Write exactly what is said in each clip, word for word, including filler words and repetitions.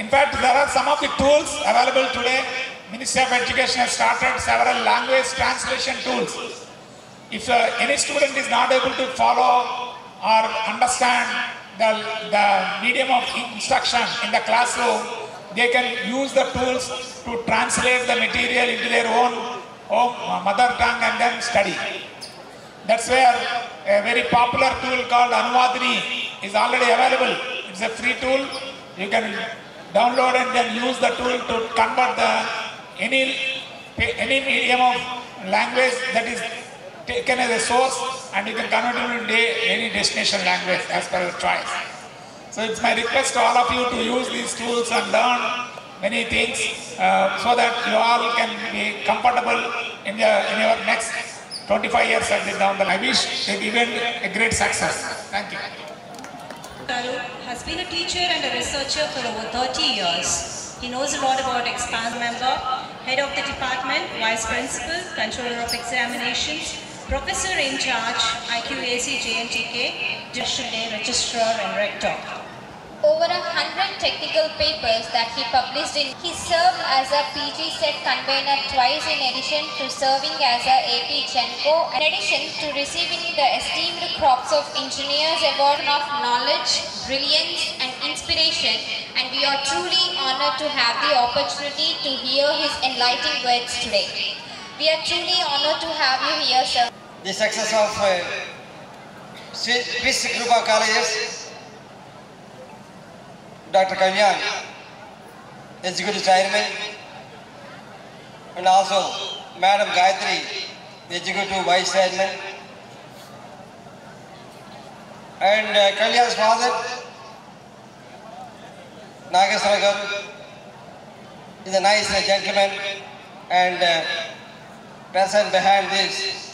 In fact, there are some of the tools available today. Ministry of Education has started several language translation tools. If uh, any student is not able to follow or understand the, the medium of instruction in the classroom, they can use the tools to translate the material into their own, own mother tongue and then study. That's where a very popular tool called Anuvadini is already available. It's a free tool. You can download and then use the tool to convert the any any medium of language that is taken as a source, and you can convert it into any destination language as per your choice. So it's my request to all of you to use these tools and learn many things uh, so that you all can be comfortable in, the, in your next twenty-five years at the down the line. I wish the event a great success. Thank you. Garu has been a teacher and a researcher for over thirty years. He knows a lot about expand member, head of the department, vice principal, controller of examinations, professor in charge, I Q A C J N T K, district day registrar and rector. Over a hundred technical papers that he published in. He served as a P G set convener twice in addition to serving as a A P Genco. In addition to receiving the esteemed crops of engineers award of knowledge, brilliance and inspiration, and we are truly honored to have the opportunity to hear his enlightening words today. We are truly honored to have you here, sir. The success of uh, this group of colleges, Doctor Kalyan, Executive Chairman, and also Madam Gayatri, Executive Vice Chairman, and uh, Kalyan's father, Nageswara Garu, is a nice uh, gentleman and uh, person behind this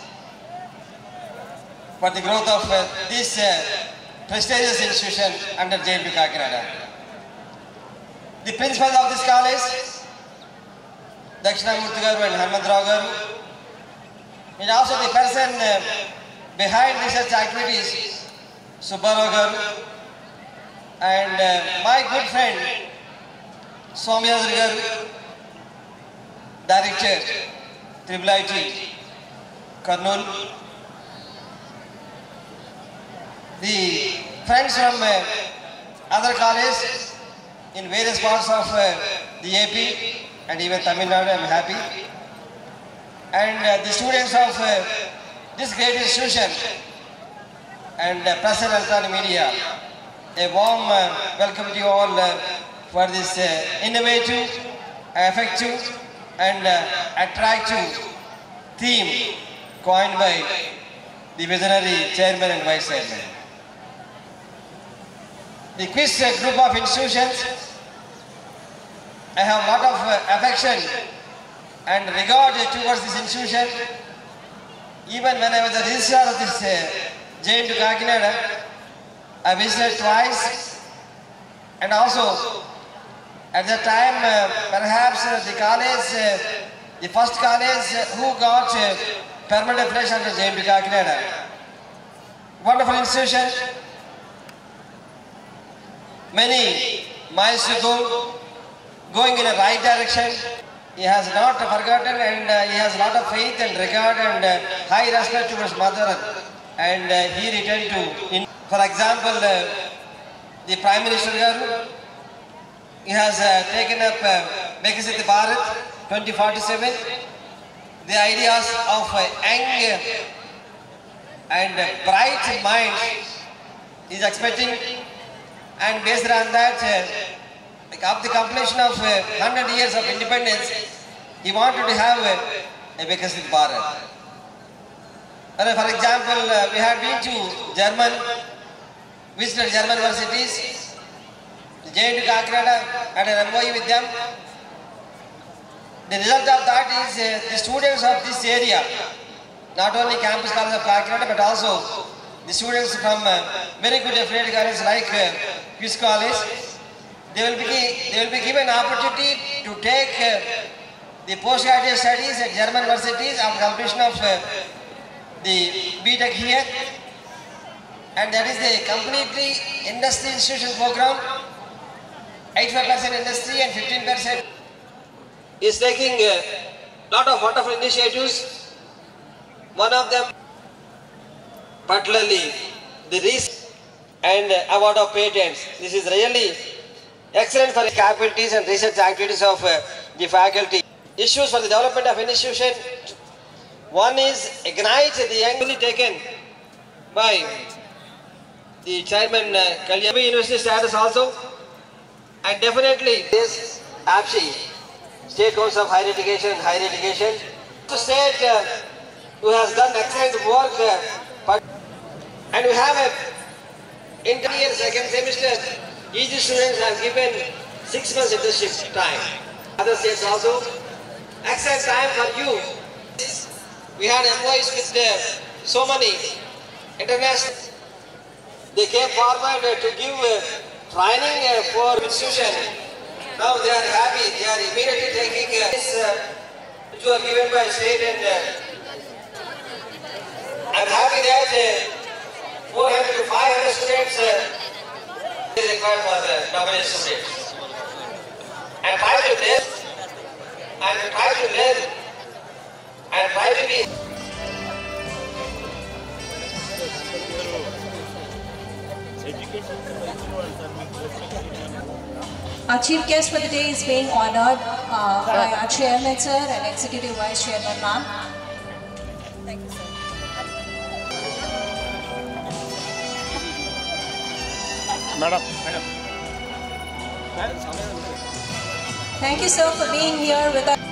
for the growth of uh, this uh, prestigious institution under J N T U Kakinada. The principals of this college, Dakshinamurthy Garu and Hanumantrao Garu, and also the person uh, behind research activities, Subbarao Garu, and uh, my good friend, Swamyadri Garu, Director, Triple I T, Kurnool. The friends from uh, other colleges in various parts of uh, the A P and even Tamil Nadu, I am happy. And uh, the students of uh, this great institution and uh, press and electronic media, a warm uh, welcome to you all uh, for this uh, innovative, effective and uh, attractive theme coined by the visionary chairman and vice chairman. The quiz uh, group of institutions, I have a lot of uh, affection and regard uh, towards this institution. Even when I was the registrar of this uh, J N T U Kakinada, I visited twice, and also at that time uh, perhaps uh, the college, uh, the first college uh, who got uh, permanent affiliation to J N T U Kakinada. Wonderful institution. Many miles to go, going in a right direction. He has not forgotten, and uh, he has a lot of faith and regard and uh, high respect towards mother, and uh, he returned to, in, for example, uh, the Prime Minister Garu, he has uh, taken up uh, Viksit Bharat twenty forty-seven, the ideas of uh, young and uh, bright minds he is expecting. And based on that, uh, like after the completion of uh, one hundred years of independence, he wanted to have uh, a Viksit Bharat. And for example, uh, we had been to German, visited German universities. J N T U Kakinada had an M O U with them. The result of that is uh, the students of this area, not only campus college of Kakinada, but also the students from uh, very good affiliate colleges like uh, Quiz College, they will be they will be given opportunity to take uh, the postgraduate studies at German universities after completion of uh, the B Tech here, and that is the completely industry institution program. eighty-five percent industry and fifteen percent is taking a lot of wonderful initiatives. One of them, particularly the research and award of patents. This is really excellent for the capabilities and research activities of uh, the faculty. Issues for the development of institution. One is ignite the young taken by the chairman uh, Kalyan University status also, and definitely this A P S I, State Council of Higher Education and Higher Education, the state uh, who has done excellent work, uh, but, and we have a intermediate second semester. Each student has given six months internship time. Other states also, excellent time for you. We had employees with uh, so many international. They came forward uh, to give uh, training uh, for institution. Now they are happy. They are immediately taking uh, this, uh, which were given by state, and uh, I'm happy that uh, four hundred to five hundred students uh, is required for the double A students. And try to learn, and try to learn, and try to be. Our chief guest for the day is being honored uh, by our chairman sir and executive vice chairman ma'am. Thank you, sir. Madam, madam. Thank you, sir, for being here with us.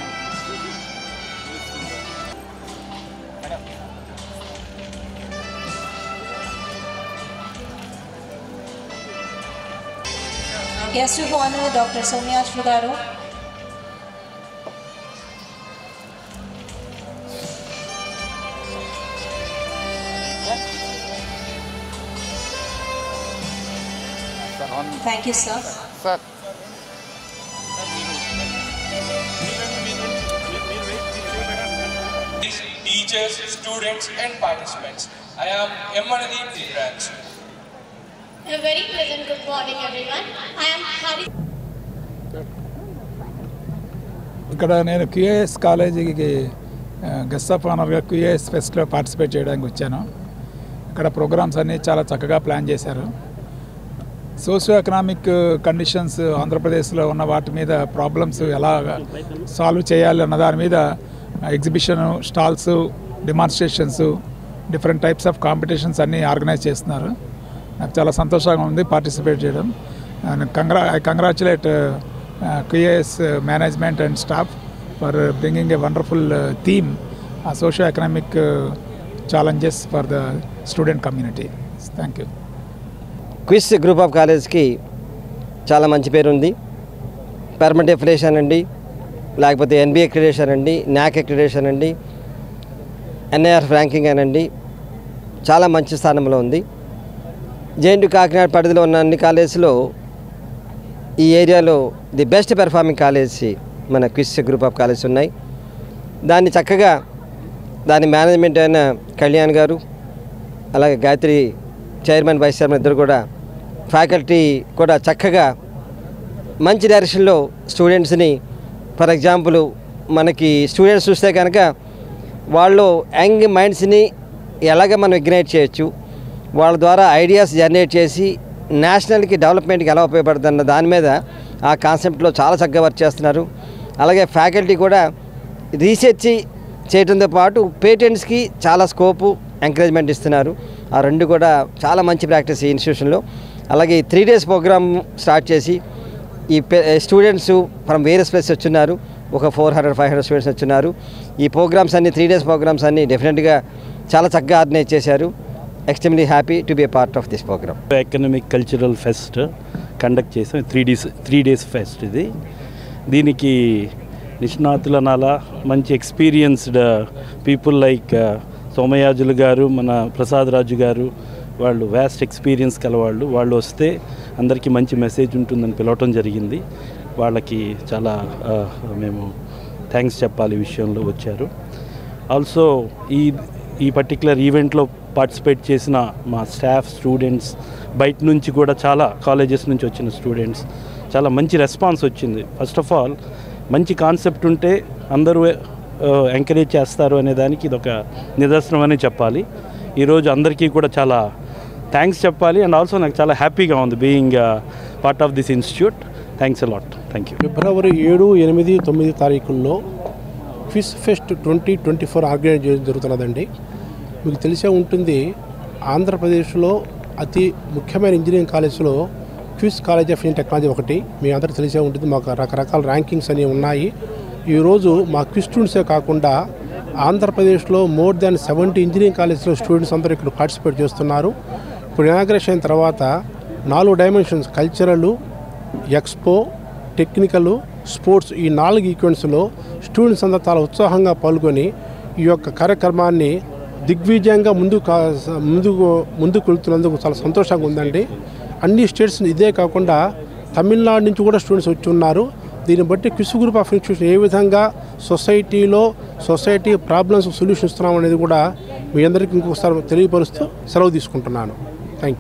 Our guest of honor, Doctor Somyashri Garu. Thank you, sir. Sir. Teachers, students and participants. I am Emmanadi Branch. A very pleasant good morning everyone. I am Hari. ఇక్కడ నేను QAS కాలేజీకి guest of ఆనర్గా QAS ఫెస్ట్లో participate చేయడానికి వచ్చాను. ఇక్కడ programmes అన్నీ చాలా చక్కగా ప్లాన్ చేశారు. సోషియో ఎకనామిక్ కండిషన్స్ ఆంధ్రప్రదేశ్లో ఉన్న వాటి మీద ప్రాబ్లమ్స్ ఎలా సాల్వ్ చేయాలి అన్న దాని మీద exhibition, stalls, demonstrations, different types of competitions అన్నీ ఆర్గనైజ్ చేస్తున్నారు. నాకు చాలా సంతోషంగా ఉంది పార్టిసిపేట్ చేయడం. కంగ్రా I congratulate QAS management and staff for bringing a wonderful theme, socio economic challenges for the student community. Thank you. QIS group of కాలేజ్కి చాలా మంచి పేరు ఉంది. పర్మనెంట్ అఫిలియేషన్ అండి, లేకపోతే ఎన్బిఏ అక్రిడేషన్ అండి, న్యాక్ అక్రిడేషన్ అండి, ఎన్ఐఆర్ ర్యాంకింగ్ అనండి, చాలా మంచి స్థానంలో ఉంది. జేఎన్టీ కాకినాడ పరిధిలో ఉన్న అన్ని కాలేజీలో ఈ ఏరియాలో ది బెస్ట్ పెర్ఫార్మింగ్ కాలేజ్ మన క్విస్ గ్రూప్ ఆఫ్ కాలేజ్ ఉన్నాయి. దాన్ని చక్కగా దాని మేనేజ్మెంట్ అయిన కళ్యాణ్ గారు, అలాగే గాయత్రి చైర్మన్, వైస్ చైర్మన్ ఇద్దరు కూడా, ఫ్యాకల్టీ కూడా చక్కగా మంచి డైరెక్షన్లో స్టూడెంట్స్ని, ఫర్ ఎగ్జాంపుల్ మనకి స్టూడెంట్స్ చూస్తే కనుక వాళ్ళు యంగ్ మైండ్స్ని ఎలాగ మనం ఇగ్నైట్ చేయొచ్చు, వాళ్ళ ద్వారా ఐడియాస్ జనరేట్ చేసి నేషనల్కి డెవలప్మెంట్కి ఎలా ఉపయోగపడుతున్న దాని మీద ఆ కాన్సెప్ట్లో చాలా చక్కగా వర్క్ చేస్తున్నారు. అలాగే ఫ్యాకల్టీ కూడా రీసెర్చ్ చేయడంతో పాటు పేటెంట్స్కి చాలా స్కోపు, ఎంకరేజ్మెంట్ ఇస్తున్నారు. ఆ రెండు కూడా చాలా మంచి ప్రాక్టీస్ ఈ ఇన్స్టిట్యూషన్లో. అలాగే త్రీ డేస్ ప్రోగ్రామ్ స్టార్ట్ చేసి ఈ స్టూడెంట్స్ ఫ్రమ్ వేరియస్ ప్లేసెస్ వచ్చున్నారు. ఒక four hundred five hundred students వచ్చున్నారు. ఈ ప్రోగ్రామ్స్ అన్ని త్రీ డేస్ ప్రోగ్రామ్స్ అన్ని డెఫినెట్గా చాలా చక్కగా ఆర్గనైజ్ చేశారు. Extremely happy to be a part of this programme. Economic cultural fest conduct చేసాం. Three days three days fest ఇది. దీనికి నిష్ణాతుల నాలా మంచి ఎక్స్పీరియన్స్డ్ పీపుల్ లైక్ సోమయాజులు గారు, మన ప్రసాద్ రాజు గారు, వాళ్ళు వ్యాస్ట్ ఎక్స్పీరియన్స్ కలవాళ్ళు. వాళ్ళు వస్తే అందరికీ మంచి మెసేజ్ ఉంటుందని పిలవటం జరిగింది. వాళ్ళకి చాలా మేము థ్యాంక్స్ చెప్పాలి ఈ విషయంలో వచ్చారు. ఆల్సో ఈ ఈ పర్టికులర్ ఈవెంట్లో పార్టిసిపేట్ చేసిన మా స్టాఫ్, స్టూడెంట్స్, బయట నుంచి కూడా చాలా కాలేజెస్ నుంచి వచ్చిన స్టూడెంట్స్ చాలా మంచి రెస్పాన్స్ వచ్చింది. ఫస్ట్ ఆఫ్ ఆల్ మంచి కాన్సెప్ట్ ఉంటే అందరూ ఎంకరేజ్ చేస్తారు అనే దానికి ఇది ఒక నిదర్శనం అని చెప్పాలి. ఈరోజు అందరికీ కూడా చాలా థ్యాంక్స్ చెప్పాలి. అండ్ ఆల్సో నాకు చాలా హ్యాపీగా ఉంది being part of this institute. Thanks a lot. Thank you. ఫిబ్రవరి ఏడు ఎనిమిది తొమ్మిది తారీఖుల్లో quiz fest twenty twenty four organise చేయడం జరుగుతున్నదండి. మీకు తెలిసే ఉంటుంది, ఆంధ్రప్రదేశ్లో అతి ముఖ్యమైన ఇంజనీరింగ్ కాలేజ్లో quiz college of engineering technology ఒకటి. మీ అందరికీ తెలిసే ఉంటుంది. మాకు రకరకాల ర్యాంకింగ్స్ అనేవి ఉన్నాయి. ఈరోజు మా క్విజ్ స్టూడెంట్సే కాకుండా ఆంధ్రప్రదేశ్లో మోర్ దాన్ సెవెంటీ ఇంజనీరింగ్ కాలేజ్లో స్టూడెంట్స్ అందరూ ఇక్కడ పార్టిసిపేట్ చేస్తున్నారు. ఇప్పుడు ఇనాగ్రేషన్ అయిన తర్వాత నాలుగు dimensions, cultural, expo, technical, sports, ఈ నాలుగు ఈక్వెంట్స్లో స్టూడెంట్స్ అందరూ చాలా ఉత్సాహంగా పాల్గొని ఈ యొక్క కార్యక్రమాన్ని దిగ్విజయంగా ముందుకు ముందుకు ముందుకు వెళ్తున్నందుకు చాలా సంతోషంగా ఉందండి. అన్ని స్టేట్స్ ఇదే కాకుండా తమిళనాడు నుంచి కూడా స్టూడెంట్స్ వచ్చి ఉన్నారు. దీన్ని బట్టి క్విజ్ గ్రూప్ ఆఫ్ ఇన్స్టిట్యూషన్ ఏ విధంగా సొసైటీలో సొసైటీ ప్రాబ్లమ్స్ సొల్యూషన్ ఇస్తున్నాం అనేది కూడా మీ అందరికీ ఇంకొకసారి తెలియపరుస్తూ సెలవు తీసుకుంటున్నాను.